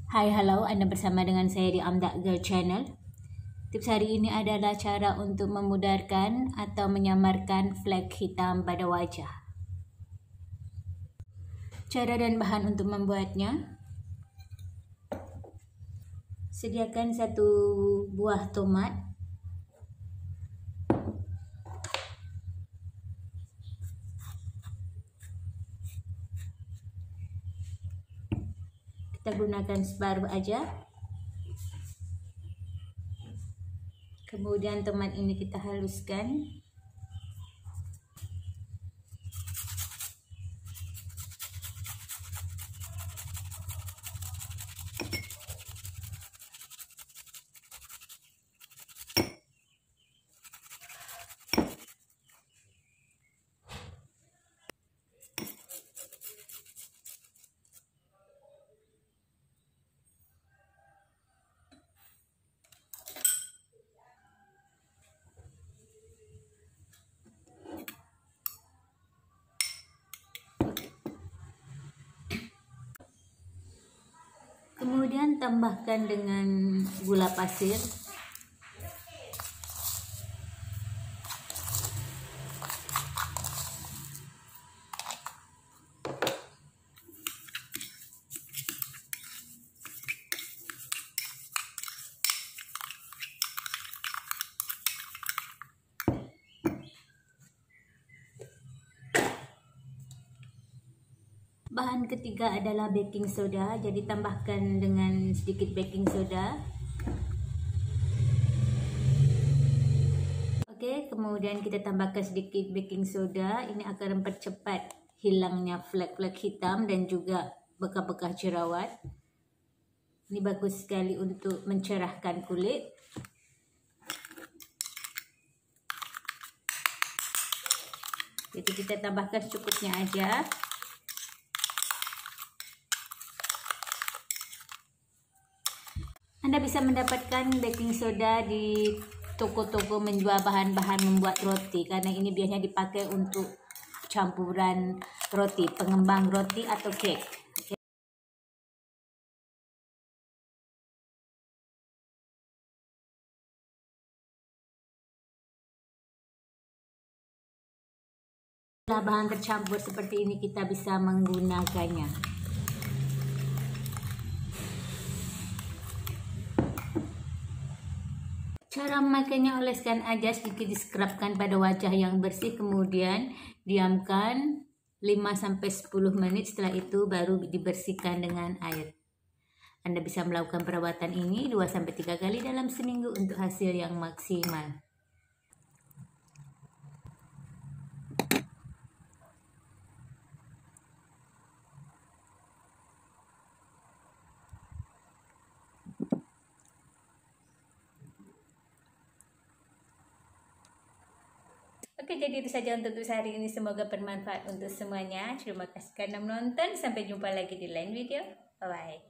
Hai, halo, Anda bersama dengan saya di Amdak Girl Channel. Tips hari ini adalah cara untuk memudarkan atau menyamarkan flek hitam pada wajah. Cara dan bahan untuk membuatnya: sediakan 1 buah tomat, kita gunakan separuh aja. Kemudian tomat ini kita haluskan. Kemudian tambahkan dengan gula pasir. Bahan ketiga adalah baking soda, jadi tambahkan dengan sedikit baking soda. Oke, kemudian kita tambahkan sedikit baking soda. Ini akan mempercepat hilangnya flek-flek hitam dan juga bekas-bekas jerawat. Ini bagus sekali untuk mencerahkan kulit. Jadi kita tambahkan secukupnya aja. Anda bisa mendapatkan baking soda di toko-toko menjual bahan-bahan membuat roti, karena ini biasanya dipakai untuk campuran roti, pengembang roti atau cake. Okay. Setelah bahan tercampur seperti ini, kita bisa menggunakannya. Cara memakannya: oleskan aja sedikit, diskrapkan pada wajah yang bersih, kemudian diamkan 5-10 menit. Setelah itu baru dibersihkan dengan air. Anda bisa melakukan perawatan ini 2-3 kali dalam seminggu untuk hasil yang maksimal. Oke, jadi itu saja untuk hari ini. Semoga bermanfaat untuk semuanya. Terima kasih karena menonton. Sampai jumpa lagi di lain video. Bye-bye.